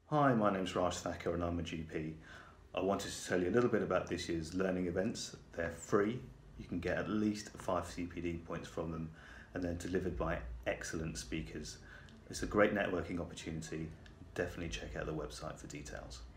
Hi, my name's Raj Thakker and I'm a GP. I wanted to tell you a little bit about this year's learning events. They're free. You can get at least 5 CPD points from them and they're delivered by excellent speakers. It's a great networking opportunity. Definitely check out the website for details.